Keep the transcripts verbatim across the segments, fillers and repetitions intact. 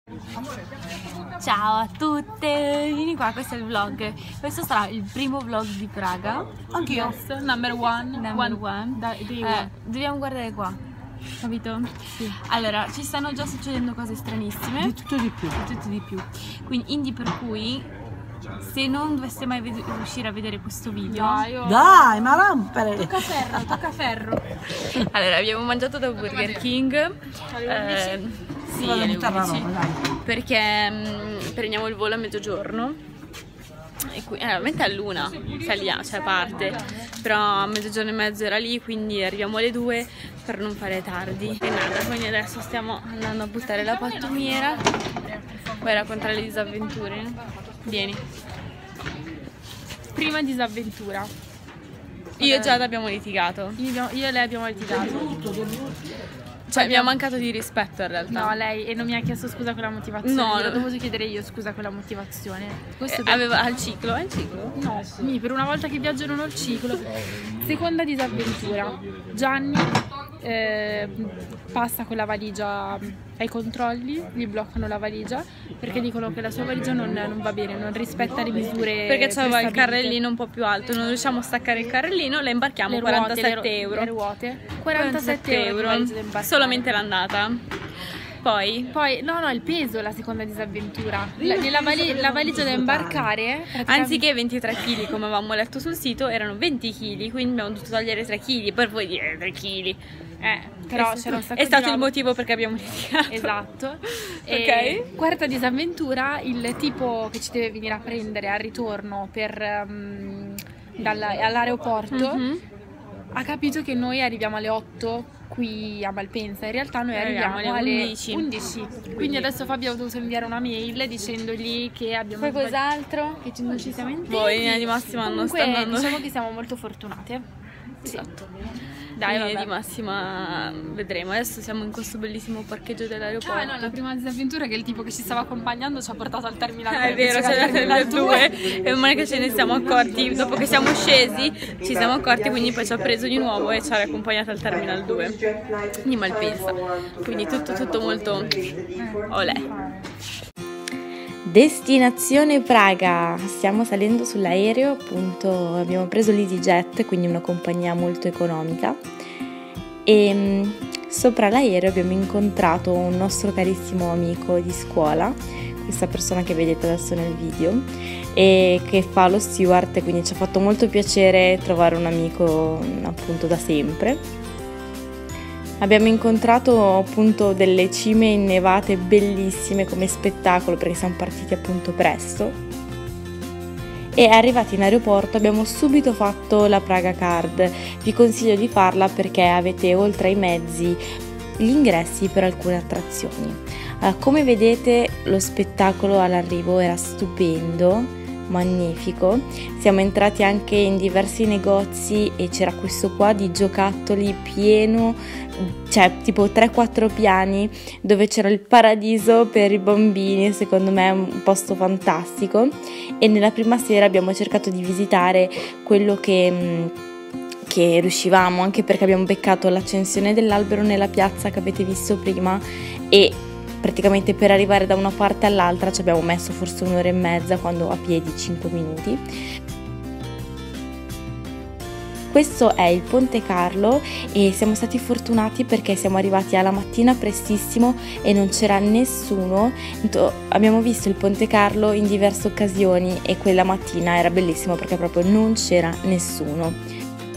Ciao a tutte, vieni qua, questo è il vlog. Questo sarà il primo vlog di Praga. Anch'io, yes, number one. Number one, one. Da, di eh, Dobbiamo guardare qua, capito? Sì. Allora, ci stanno già succedendo cose stranissime. Di tutto e di più. Di tutto e di più. Quindi, indie, per cui, se non doveste mai riuscire a vedere questo video, Dai, oh. Dai, ma rompere! Tocca ferro, tocca ferro. Allora, abbiamo mangiato da Burger King. Eh, sì, alle undici, perché mh, prendiamo il volo a mezzogiorno e qui, eh, veramente all'una saliamo, cioè parte, però a mezzogiorno e mezzo era lì, quindi arriviamo alle due per non fare tardi e nada, quindi adesso stiamo andando a buttare la pattumiera. Vuoi raccontare le disavventure? Vieni. Prima disavventura. Io e Giada abbiamo litigato. Io, io e lei abbiamo litigato. Cioè, abbiamo mancato di rispetto in realtà. No, lei e non mi ha chiesto scusa con la motivazione. No, l'ho dovuto chiedere io scusa con la motivazione. Questo eh, aveva al ciclo, è il ciclo? No, sì, per una volta che viaggio non ho il ciclo. Seconda disavventura. Gianni eh, passa con la valigia ai controlli, gli bloccano la valigia perché dicono che la sua valigia non, non va bene, non rispetta le misure. Perché c'aveva il carrellino un po' più alto, non riusciamo a staccare il carrellino, la imbarchiamo le ruote, quarantasette euro. Le ruote, quarantasette euro, solamente l'andata. Poi? Poi, no, no, il peso è la seconda disavventura. La, la, vali, la valigia da imbarcare, anziché ventitré chili come avevamo letto sul sito, erano venti chili, quindi abbiamo dovuto togliere tre chili per poi dire tre chili. Eh, però c'era un sacco è di stato roba. Il motivo perché abbiamo litigato. Esatto. E ok. Quarta disavventura, il tipo che ci deve venire a prendere al ritorno per um, all'aeroporto mm-hmm. ha capito che noi arriviamo alle otto qui a Malpensa, in realtà noi arriviamo, arriviamo alle undici. undici. Quindi, Quindi adesso Fabio ha dovuto inviare una mail dicendogli che abbiamo poi cos'altro? Che non ci siamo intesi. Voi in linea di massima non sta andando. Diciamo che siamo molto fortunate. Esatto. Dai, in linea di massima vedremo. Adesso siamo in questo bellissimo parcheggio dell'aeroporto. Ah no, la prima disavventura è che il tipo che ci stava accompagnando ci ha portato al terminal. Ah, è vero, c'era il terminal due e non è che ce ne siamo accorti. Dopo che siamo scesi ci siamo accorti, quindi poi ci ha preso di nuovo e ci ha accompagnato al terminal due di Malpensa. Quindi tutto tutto molto olè. Destinazione Praga, stiamo salendo sull'aereo, appunto abbiamo preso l'EasyJet, quindi una compagnia molto economica, e mh, sopra l'aereo abbiamo incontrato un nostro carissimo amico di scuola, questa persona che vedete adesso nel video, e che fa lo steward, quindi ci ha fatto molto piacere trovare un amico appunto da sempre. Abbiamo incontrato appunto delle cime innevate bellissime come spettacolo perché siamo partiti appunto presto e arrivati in aeroporto abbiamo subito fatto la Praga Card. Vi consiglio di farla perché avete oltre ai mezzi gli ingressi per alcune attrazioni. Allora, come vedete lo spettacolo all'arrivo era stupendo, magnifico. Siamo entrati anche in diversi negozi e c'era questo qua di giocattoli pieno, cioè tipo tre quattro piani, dove c'era il paradiso per i bambini. Secondo me è un posto fantastico e nella prima sera abbiamo cercato di visitare quello che, che riuscivamo, anche perché abbiamo beccato l'accensione dell'albero nella piazza che avete visto prima e praticamente per arrivare da una parte all'altra ci abbiamo messo forse un'ora e mezza, quando a piedi cinque minuti. Questo è il Ponte Carlo e siamo stati fortunati perché siamo arrivati alla mattina prestissimo e non c'era nessuno. Abbiamo visto il Ponte Carlo in diverse occasioni e quella mattina era bellissimo perché proprio non c'era nessuno.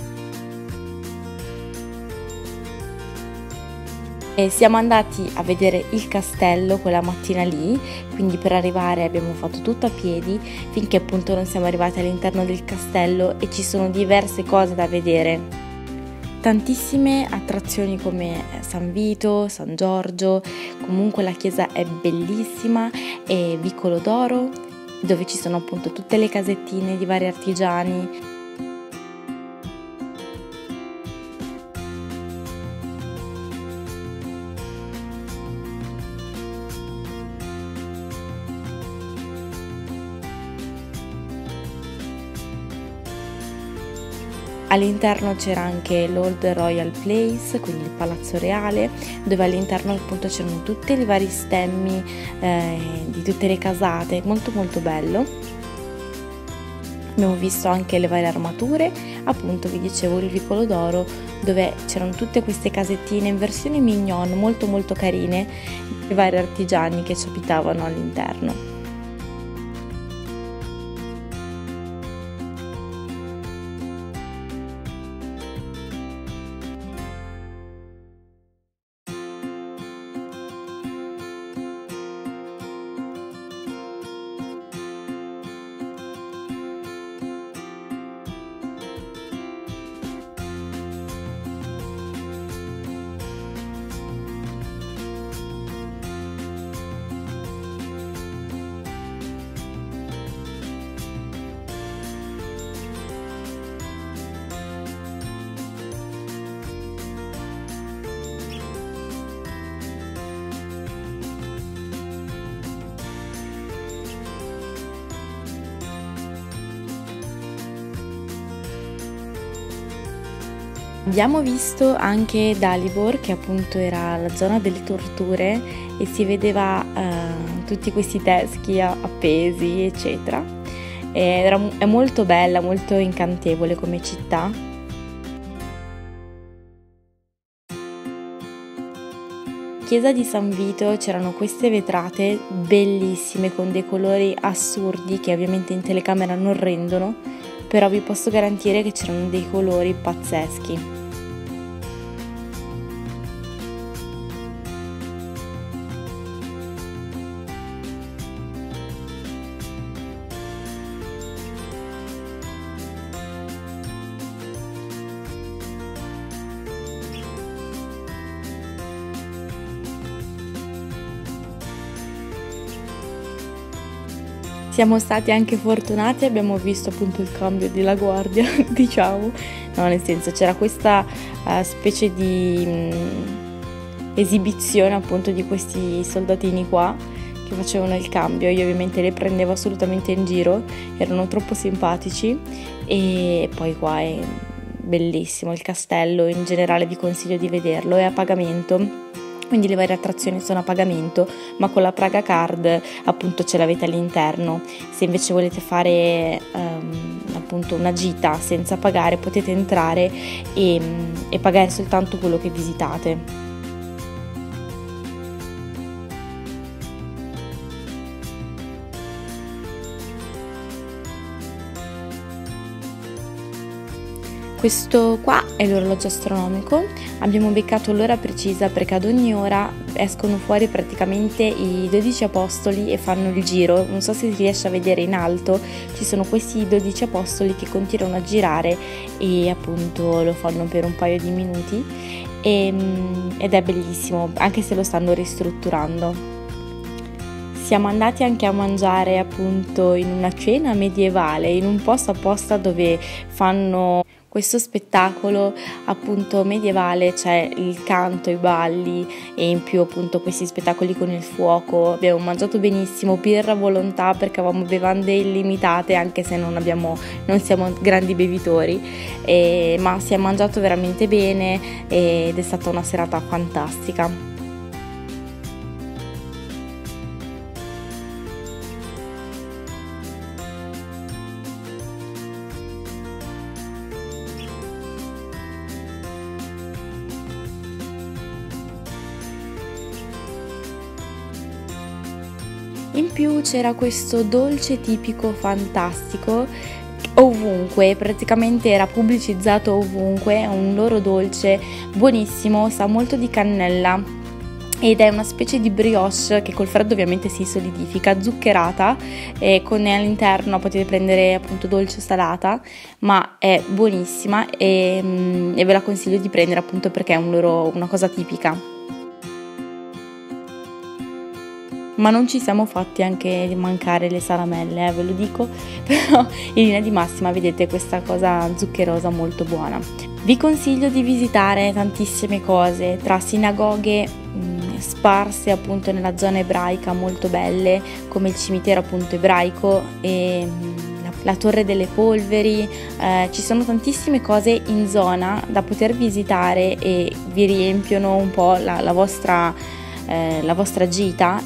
E siamo andati a vedere il castello quella mattina lì, quindi per arrivare abbiamo fatto tutto a piedi finché appunto non siamo arrivati all'interno del castello e ci sono diverse cose da vedere. Tantissime attrazioni come San Vito, San Giorgio, comunque la chiesa è bellissima, e Vicolo d'Oro dove ci sono appunto tutte le casettine di vari artigiani. All'interno c'era anche l'Old Royal Place, quindi il Palazzo Reale, dove all'interno appunto c'erano tutti i vari stemmi eh, di tutte le casate, molto molto bello. Abbiamo visto anche le varie armature, appunto vi dicevo il Vicolo d'Oro, dove c'erano tutte queste casettine in versione mignon, molto molto carine, i vari artigiani che ci abitavano all'interno. Abbiamo visto anche Dalibor, che appunto era la zona delle torture, e si vedeva eh, tutti questi teschi appesi eccetera. E era, è molto bella, molto incantevole come città. Chiesa di San Vito c'erano queste vetrate bellissime con dei colori assurdi che ovviamente in telecamera non rendono, però vi posso garantire che c'erano dei colori pazzeschi. Siamo stati anche fortunati, abbiamo visto appunto il cambio della guardia, diciamo, no, nel senso c'era questa uh, specie di mh, esibizione appunto di questi soldatini qua che facevano il cambio. Io ovviamente li prendevo assolutamente in giro, erano troppo simpatici. E poi qua è bellissimo il castello, in generale vi consiglio di vederlo, è a pagamento. Quindi le varie attrazioni sono a pagamento, ma con la Praga Card appunto ce l'avete all'interno. Se invece volete fare um, appunto una gita senza pagare, potete entrare e, e pagare soltanto quello che visitate. Questo qua è l'orologio astronomico, abbiamo beccato l'ora precisa perché ad ogni ora escono fuori praticamente i dodici apostoli e fanno il giro. Non so se si riesce a vedere in alto, ci sono questi dodici apostoli che continuano a girare e appunto lo fanno per un paio di minuti e, ed è bellissimo, anche se lo stanno ristrutturando. Siamo andati anche a mangiare appunto in una cena medievale, in un posto apposta dove fanno questo spettacolo appunto medievale, c'è il canto, i balli e in più appunto questi spettacoli con il fuoco. Abbiamo mangiato benissimo, birra a volontà perché avevamo bevande illimitate anche se non, abbiamo, non siamo grandi bevitori, e, ma si è mangiato veramente bene ed è stata una serata fantastica. In più c'era questo dolce tipico fantastico ovunque, praticamente era pubblicizzato ovunque, un loro dolce buonissimo, sa molto di cannella ed è una specie di brioche che col freddo ovviamente si solidifica, zuccherata, e con all'interno potete prendere appunto dolce o salata, ma è buonissima e, e ve la consiglio di prendere appunto perché è un loro, una cosa tipica. Ma non ci siamo fatti anche mancare le salamelle, eh, ve lo dico, però in linea di massima vedete questa cosa zuccherosa molto buona. Vi consiglio di visitare tantissime cose, tra sinagoghe mh, sparse appunto nella zona ebraica molto belle, come il cimitero appunto ebraico e mh, la la Torre delle Polveri, eh, ci sono tantissime cose in zona da poter visitare e vi riempiono un po' la, la vostra, eh, la vostra gita.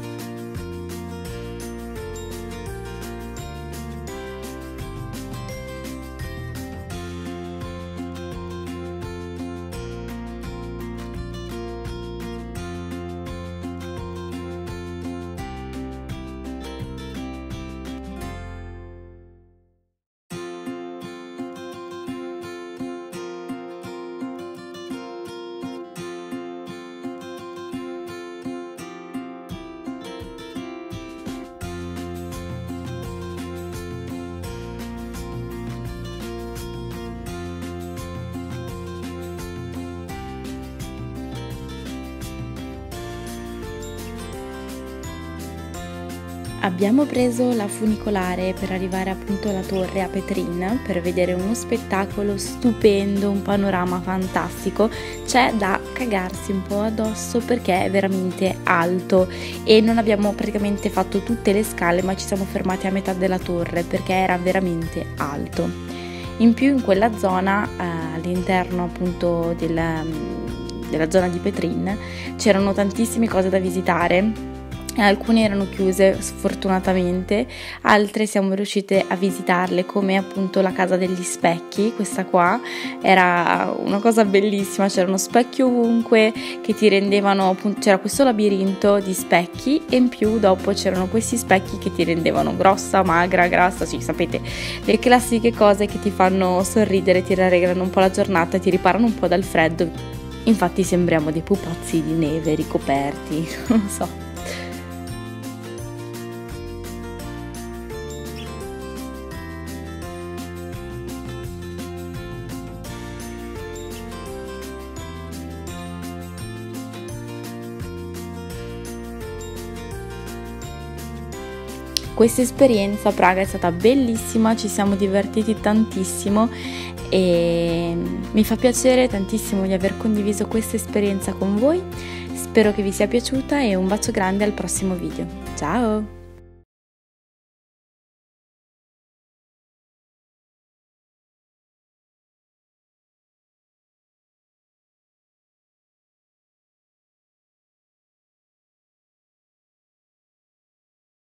Abbiamo preso la funicolare per arrivare appunto alla torre a Petrin per vedere uno spettacolo stupendo, un panorama fantastico. C'è da cagarsi un po' addosso perché è veramente alto e non abbiamo praticamente fatto tutte le scale, ma ci siamo fermati a metà della torre perché era veramente alto. In più in quella zona, eh, all'interno appunto del, della zona di Petrin, c'erano tantissime cose da visitare. Alcune erano chiuse sfortunatamente, altre siamo riuscite a visitarle, come appunto la casa degli specchi. Questa qua era una cosa bellissima, c'erano specchi ovunque che ti rendevano appunto, c'era questo labirinto di specchi e in più dopo c'erano questi specchi che ti rendevano grossa, magra, grassa, sì, sapete, le classiche cose che ti fanno sorridere, ti rallegrano un po' la giornata, ti riparano un po' dal freddo. Infatti sembriamo dei pupazzi di neve ricoperti, non so. Questa esperienza a Praga è stata bellissima, ci siamo divertiti tantissimo e mi fa piacere tantissimo di aver condiviso questa esperienza con voi. Spero che vi sia piaciuta e un bacio grande al prossimo video. Ciao!